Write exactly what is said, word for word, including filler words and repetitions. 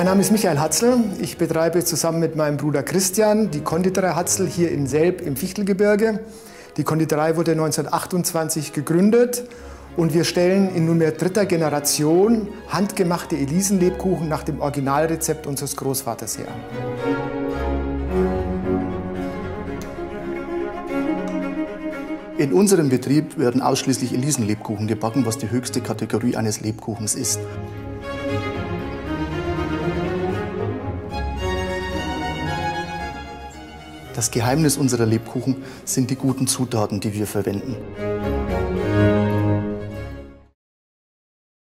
Name ist Michael Hatzl. Ich betreibe zusammen mit meinem Bruder Christian die Konditorei Hatzl hier in Selb im Fichtelgebirge. Die Konditorei wurde neunzehnhundertachtundzwanzig gegründet und wir stellen in nunmehr dritter Generation handgemachte Elisenlebkuchen nach dem Originalrezept unseres Großvaters her. In unserem Betrieb werden ausschließlich Elisenlebkuchen gebacken, was die höchste Kategorie eines Lebkuchens ist. Das Geheimnis unserer Lebkuchen sind die guten Zutaten, die wir verwenden.